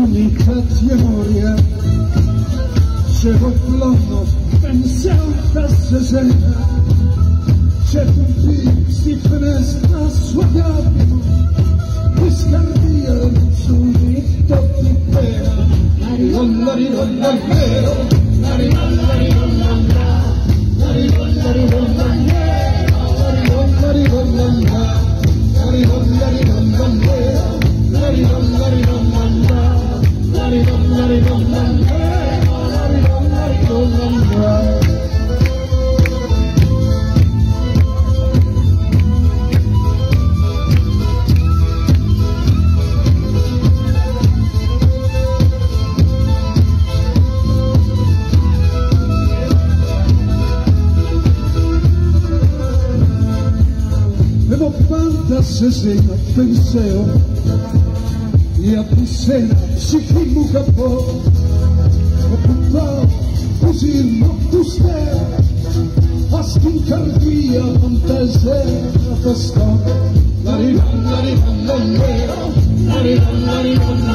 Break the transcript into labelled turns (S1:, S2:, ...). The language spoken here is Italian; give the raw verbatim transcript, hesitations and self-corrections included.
S1: unitat i amore, se vogliono pensare a se sera, c'è un figlio si finestra suonato, che scardia su di tocchi pera, la ridolla ridolla al vero, la ridolla ridolla al là, la ridolla ridolla al vero, la ridolla ridolla al là, la ridolla ridolla al vero, la ridolla ridolla al là, la ridolla ridolla al vero, la ridolla ridolla al là. Se sera penseo e a di sera si chiama capo e purtroppo così non tu stai a stincardia fantasia a festa la ridolla ridolla al vero la ridolla ridolla